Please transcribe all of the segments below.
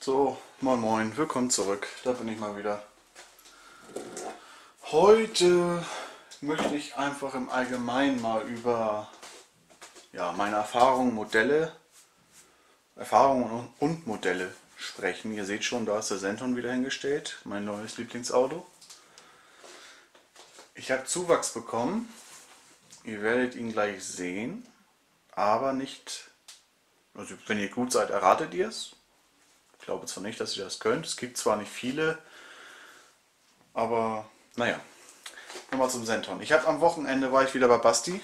So, moin moin, willkommen zurück, da bin ich mal wieder. Heute möchte ich einfach im Allgemeinen mal über meine Erfahrungen und Modelle sprechen. Ihr seht schon, da ist der Senton wieder hingestellt, mein neues Lieblingsauto. Ich habe Zuwachs bekommen, ihr werdet ihn gleich sehen, aber nicht, also wenn ihr gut seid, erratet ihr es. Ich glaube zwar nicht, dass ihr das könnt, es gibt zwar nicht viele, aber naja. Nochmal zum Senton. Am Wochenende war ich wieder bei Basti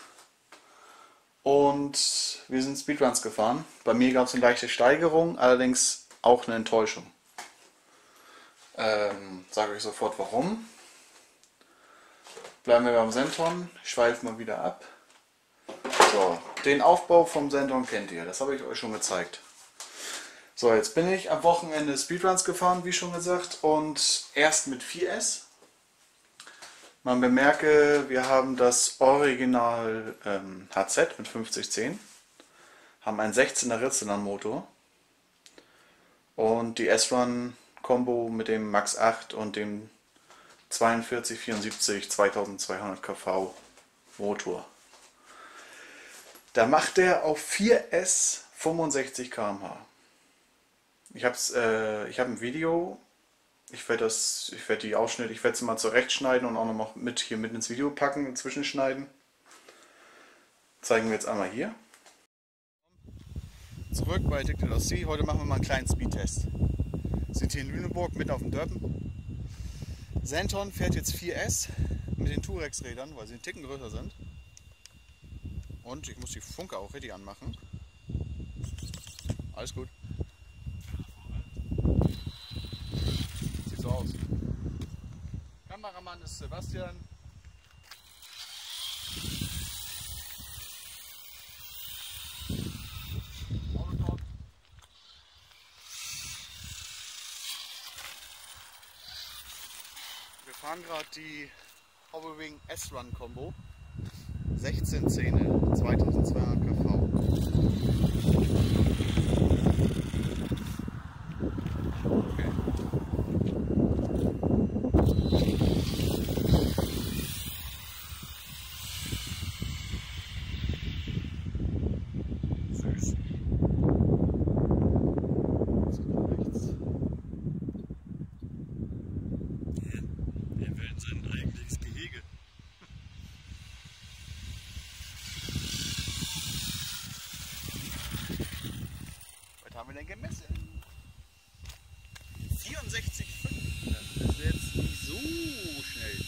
und wir sind Speedruns gefahren. Bei mir gab es eine leichte Steigerung, allerdings auch eine Enttäuschung. Sage euch sofort warum. Bleiben wir beim Senton, ich schweife mal wieder ab. So, den Aufbau vom Senton kennt ihr, das habe ich euch schon gezeigt. So, jetzt bin ich am Wochenende Speedruns gefahren, wie schon gesagt, und erst mit 4S. Man bemerke, wir haben das Original HZ mit 5010, haben einen 16er Ritzelern-Motor und die S-Run-Kombo mit dem Max 8 und dem 4274 2200 kV Motor. Da macht er auf 4S 65 km/h. Ich habe ein Video. Ich werde die Ausschnitte, ich werde sie mal zurechtschneiden und auch noch mit ins Video packen, zwischenschneiden. Zeigen wir jetzt einmal hier. Zurück bei Addicted OC. Heute machen wir mal einen kleinen Speedtest. Wir sind hier in Lüneburg, mitten auf dem Dörpen. Senton fährt jetzt 4S mit den Tourex-Rädern, weil sie einen Ticken größer sind. Und ich muss die Funke auch richtig anmachen. Alles gut. Sieht so aus. Kameramann ist Sebastian. Autotalk. Wir fahren gerade die Hobbywing S-Run Combo. 16 Zähne, 2200 kV. Okay. Süß. So, nach rechts. Der will sein eigentliches Gehege. Was haben wir denn gemessen? 64,5. Das ist jetzt nicht so schnell.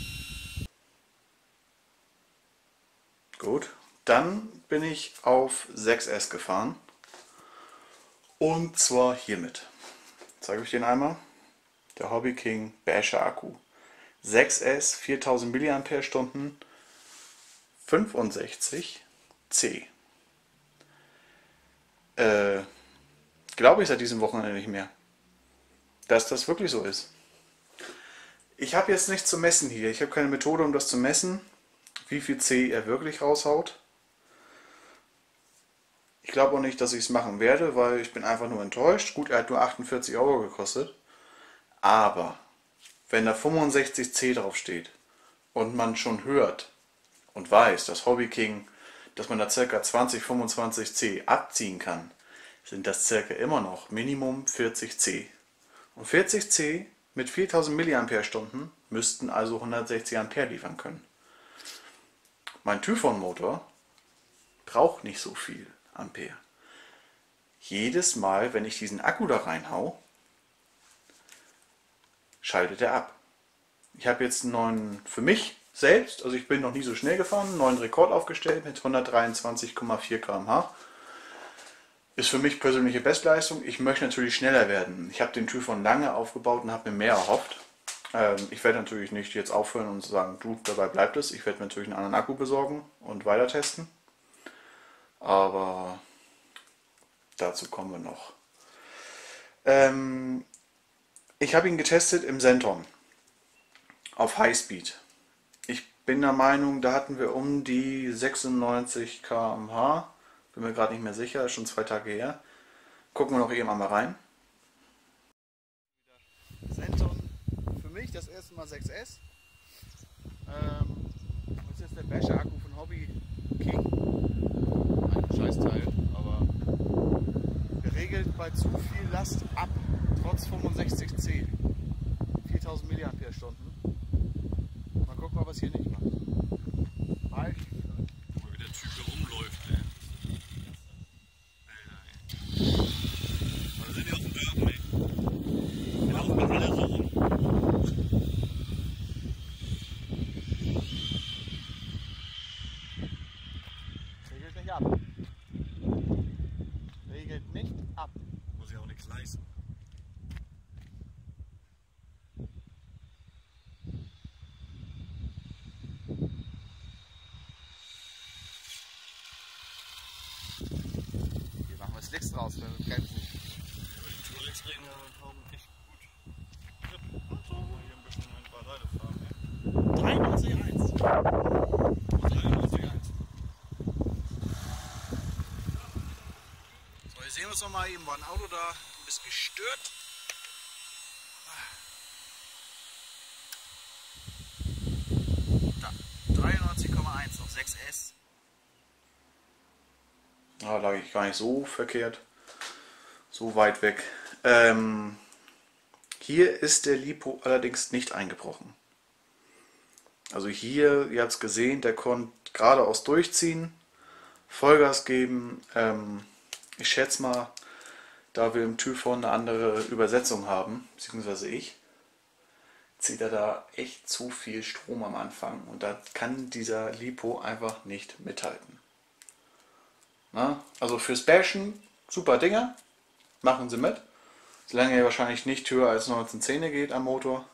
Gut, dann bin ich auf 6S gefahren. Und zwar hiermit. Zeige ich den einmal. Der Hobby King Basher Akku. 6S, 4000 mAh, 65C. Glaube ich seit diesem Wochenende nicht mehr, dass das wirklich so ist. Ich habe jetzt nichts zu messen hier. Ich habe keine Methode, um das zu messen, wie viel C er wirklich raushaut. Ich glaube auch nicht, dass ich es machen werde, weil ich bin einfach nur enttäuscht. Gut, er hat nur 48 Euro gekostet. Aber wenn da 65C draufsteht und man schon hört und weiß, dass Hobby King, dass man da ca. 20-25C abziehen kann, sind das ca. immer noch Minimum 40C. Und 40C mit 4000 mAh müssten also 160 Ampere liefern können. Mein Typhon-Motor braucht nicht so viel Ampere. Jedes Mal, wenn ich diesen Akku da reinhau, schaltet er ab. Ich habe jetzt einen neuen, für mich selbst, also ich bin noch nie so schnell gefahren, einen neuen Rekord aufgestellt mit 123,4 km/h. Ist für mich persönliche Bestleistung. Ich möchte natürlich schneller werden. Ich habe den Typhon lange aufgebaut und habe mir mehr erhofft. Ich werde natürlich nicht jetzt aufhören und sagen, du, dabei bleibt es. Ich werde mir natürlich einen anderen Akku besorgen und weiter testen. Aber dazu kommen wir noch. Ich habe ihn getestet im Senton auf Highspeed. Ich bin der Meinung, da hatten wir um die 96 km/h. Bin mir gerade nicht mehr sicher, ist schon 2 Tage her. Gucken wir noch eben einmal rein. das erste Mal 6S. Das ist jetzt der Basher-Akku von Hobby King. Ein Scheißteil, aber geregelt bei zu viel Last ab, trotz 65C. 4000 mAh. Mal gucken, ob er es hier nicht macht. Mal wie der Typ hier rumläuft, ey. Da sind die auf dem Dörpen, ey. Die laufen dann alle so rum. Regelt nicht ab. Regelt nicht ab. Muss ja auch nichts leisten. Hier machen wir Slicks draus, wenn wir bremsen. Die Tourex-Räder haben echt gut Grip. So, mal hier ein bisschen ein paar Seite fahren, ey. 93,1. 93,1. So, hier sehen wir uns noch mal, eben war ein Auto da, ein bisschen gestört. Da, 93,1 auf 6S. Da lag ich gar nicht so verkehrt, so weit weg. Hier ist der Lipo allerdings nicht eingebrochen. Also hier, ihr habt es gesehen, der konnte geradeaus durchziehen, Vollgas geben. Ich schätze mal, da wir im Typhon eine andere Übersetzung haben, beziehungsweise ich, zieht er da echt zu viel Strom am Anfang und da kann dieser Lipo einfach nicht mithalten. Na, also fürs Bashen super Dinger, machen sie mit, solange er wahrscheinlich nicht höher als 1910 geht am Motor.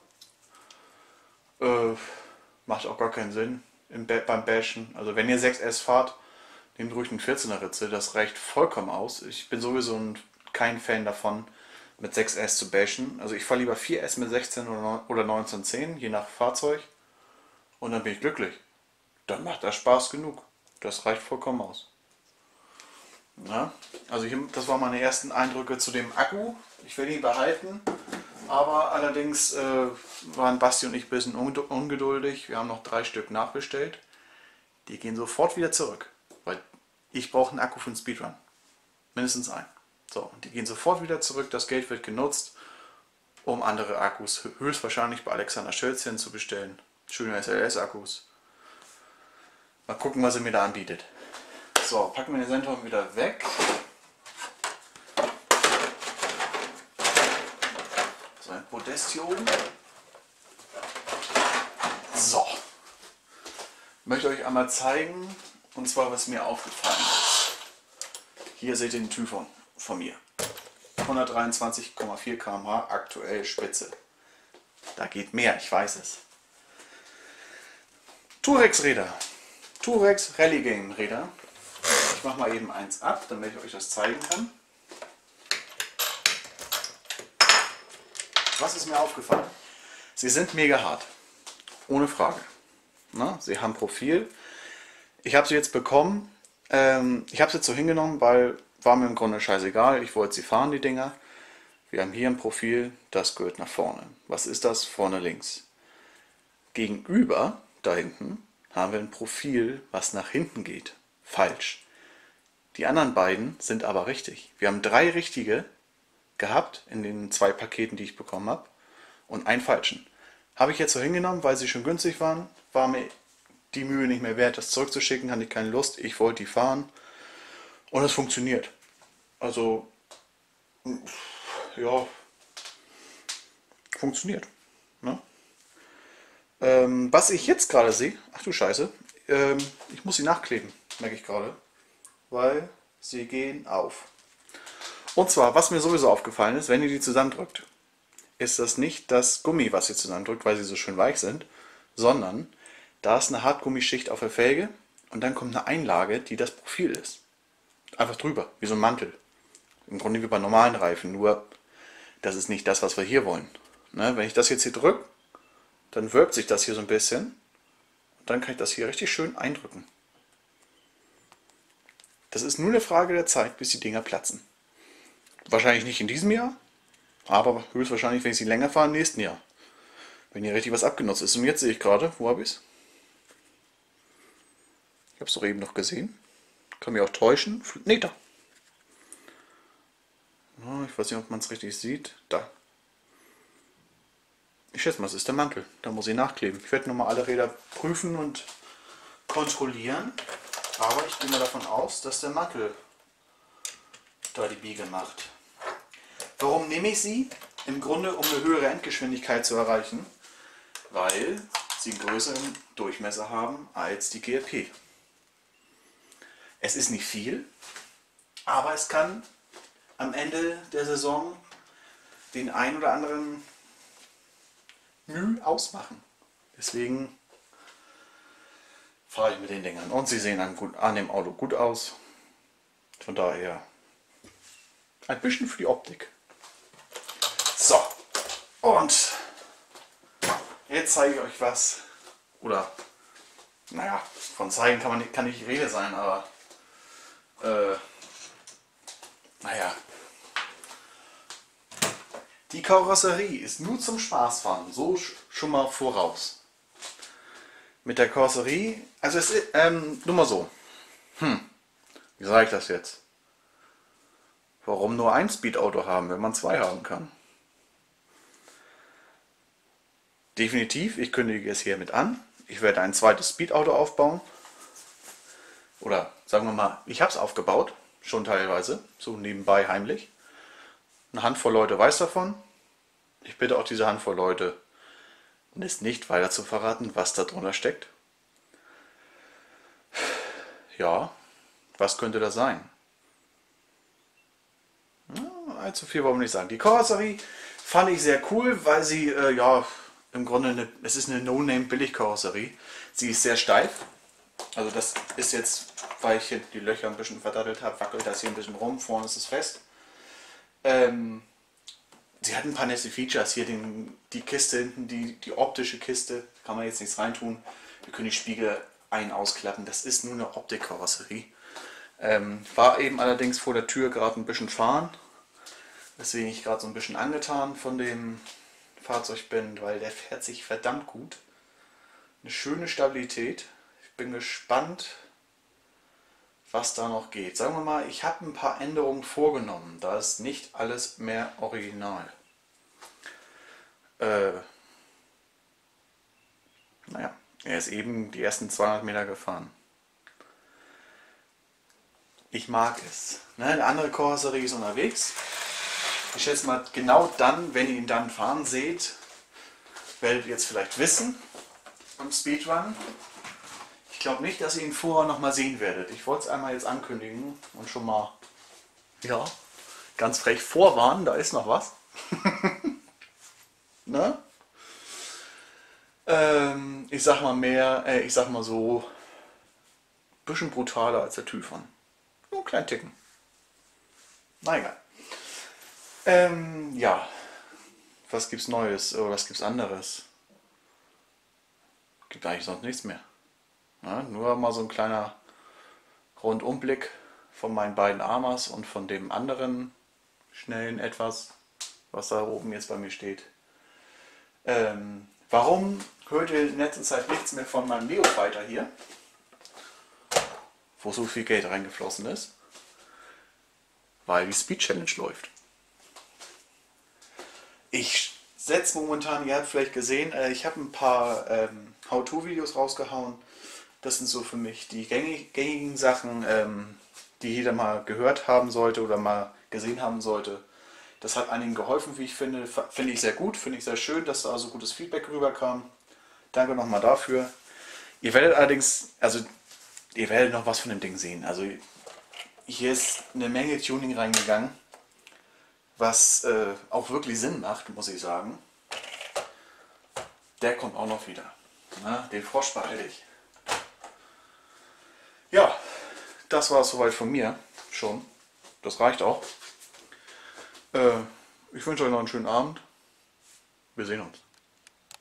Macht auch gar keinen Sinn beim Bashen. Also wenn ihr 6S fahrt, nehmt ruhig einen 14er Ritze, das reicht vollkommen aus. Ich bin sowieso kein Fan davon, mit 6S zu bashen. Also ich fahre lieber 4S mit 16 oder 1910, je nach Fahrzeug. Und dann bin ich glücklich. Dann macht das Spaß genug. Das reicht vollkommen aus. Ja, also hier, das waren meine ersten Eindrücke zu dem Akku. Ich will ihn behalten. Aber allerdings waren Basti und ich ein bisschen ungeduldig. Wir haben noch 3 Stück nachbestellt. Die gehen sofort wieder zurück. Weil ich brauche einen Akku für den Speedrun. Mindestens einen. So, und die gehen sofort wieder zurück. Das Geld wird genutzt, um andere Akkus höchstwahrscheinlich bei Alexander Schölzchen zu bestellen. Schöne SLS-Akkus. Mal gucken, was er mir da anbietet. So, packen wir den Sentor wieder weg. So, ein Podest hier oben. So. Ich möchte euch einmal zeigen, und zwar was mir aufgefallen ist. Hier seht ihr den Typhon von mir. 123,4 km/h, aktuell Spitze. Da geht mehr, ich weiß es. Tourex Räder. Tourex Rally Game Räder. Ich mache mal eben eins ab, damit ich euch das zeigen kann. Was ist mir aufgefallen? Sie sind mega hart. Ohne Frage. Na, sie haben Profil. Ich habe sie jetzt bekommen. Ich habe sie jetzt so hingenommen, weil war mir im Grunde scheißegal. Ich wollte sie fahren, die Dinger. Wir haben hier ein Profil, das gehört nach vorne. Was ist das? Vorne links. Gegenüber, da hinten, haben wir ein Profil, was nach hinten geht. Falsch. Die anderen beiden sind aber richtig. Wir haben 3 richtige gehabt in den 2 Paketen, die ich bekommen habe, und einen falschen. Habe ich jetzt so hingenommen, weil sie schon günstig waren. War mir die Mühe nicht mehr wert, das zurückzuschicken, hatte ich keine Lust. Ich wollte die fahren und es funktioniert. Also, ja, funktioniert. Ne? Was ich jetzt gerade sehe, ach du Scheiße, ich muss sie nachkleben, merke ich gerade, weil sie gehen auf. Und zwar, was mir sowieso aufgefallen ist, wenn ihr die zusammendrückt, ist das nicht das Gummi, was ihr zusammendrückt, weil sie so schön weich sind, sondern da ist eine Hartgummischicht auf der Felge und dann kommt eine Einlage, die das Profil ist. Einfach drüber, wie so ein Mantel. Im Grunde wie bei normalen Reifen, nur das ist nicht das, was wir hier wollen. Ne, wenn ich das jetzt hier drücke, dann wölbt sich das hier so ein bisschen und dann kann ich das hier richtig schön eindrücken. Das ist nur eine Frage der Zeit, bis die Dinger platzen. Wahrscheinlich nicht in diesem Jahr, aber höchstwahrscheinlich, wenn ich sie länger fahre, im nächsten Jahr. Wenn hier richtig was abgenutzt ist. Und jetzt sehe ich gerade, wo habe ich es? Ich habe es doch eben noch gesehen. Kann mich auch täuschen. Ne, da. Oh, ich weiß nicht, ob man es richtig sieht. Da. Ich schätze mal, es ist der Mantel. Da muss ich nachkleben. Ich werde nochmal alle Räder prüfen und kontrollieren. Aber ich gehe mal davon aus, dass der Mantel da die Biege macht. Warum nehme ich sie? Im Grunde, um eine höhere Endgeschwindigkeit zu erreichen, weil sie einen größeren Durchmesser haben als die GLP. Es ist nicht viel, aber es kann am Ende der Saison den ein oder anderen Mühe ausmachen. Deswegen fahre ich mit den Dingern. Und sie sehen an dem Auto gut aus. Von daher ein bisschen für die Optik. So, und jetzt zeige ich euch was. Oder, naja, von zeigen kann nicht die Rede sein, aber naja. Die Karosserie ist nur zum Spaßfahren, so schon mal voraus. Mit der Karosserie, also es ist, nur mal so. Wie sage ich das jetzt? Warum nur ein Speedauto haben, wenn man zwei haben kann? Definitiv, ich kündige es hiermit an. Ich werde ein zweites Speedauto aufbauen. Oder sagen wir mal, ich habe es aufgebaut, schon teilweise, so nebenbei heimlich. Eine Handvoll Leute weiß davon. Ich bitte auch diese Handvoll Leute, es nicht weiter zu verraten, was da drunter steckt. Ja, was könnte das sein? Allzu viel wollen wir nicht sagen. Die Karosserie fand ich sehr cool, weil sie, ja, im Grunde, es ist eine No-Name-Billig-Karosserie. Sie ist sehr steif. Also das ist jetzt, weil ich hier die Löcher ein bisschen verdattelt habe, wackelt das hier ein bisschen rum, vorne ist es fest. Sie hat ein paar nette Features, hier die Kiste hinten, die optische Kiste, kann man jetzt nichts reintun. Wir können die Spiegel ausklappen, das ist nur eine Optik-Karosserie. War eben allerdings vor der Tür gerade ein bisschen fahren, weswegen ich gerade so ein bisschen angetan von dem Fahrzeug bin, weil der fährt sich verdammt gut. Eine schöne Stabilität. Ich bin gespannt, was da noch geht. Sagen wir mal, ich habe ein paar Änderungen vorgenommen. Da ist nicht alles mehr original. Naja, er ist eben die ersten 200 Meter gefahren. Ich mag es. Ne, eine andere Karosserie ist unterwegs. Ich schätze mal, genau dann, wenn ihr ihn dann fahren seht, werdet ihr jetzt vielleicht wissen, im Speedrun. Ich glaube nicht, dass ihr ihn vorher noch mal sehen werdet. Ich wollte es einmal jetzt ankündigen und schon mal, ja, ganz frech vorwarnen, da ist noch was. Ne? Ich sag mal so, ein bisschen brutaler als der Typhon. Nur einen kleinen Ticken. Na egal. Ja, was gibt's Neues oder was gibt's anderes? Gibt eigentlich sonst nichts mehr. Ja, nur mal so ein kleiner Rundumblick von meinen beiden Amas und von dem anderen schnellen etwas, was da oben jetzt bei mir steht. Warum hört ihr in letzter Zeit nichts mehr von meinem Neofighter hier, wo so viel Geld reingeflossen ist? Weil die Speed Challenge läuft. Ich setze momentan, ihr habt vielleicht gesehen, ich habe ein paar How-To-Videos rausgehauen. Das sind so für mich die gängigen Sachen, die jeder mal gehört haben sollte oder mal gesehen haben sollte. Das hat einigen geholfen, wie ich finde. Finde ich sehr gut, finde ich sehr schön, dass da so gutes Feedback rüberkam. Danke nochmal dafür. Ihr werdet allerdings, also ihr werdet noch was von dem Ding sehen. Also hier ist eine Menge Tuning reingegangen, was auch wirklich Sinn macht, muss ich sagen. Der kommt auch noch wieder. Na, den Frosch behalte ich. Ja, das war es soweit von mir schon. Das reicht auch. Ich wünsche euch noch einen schönen Abend. Wir sehen uns.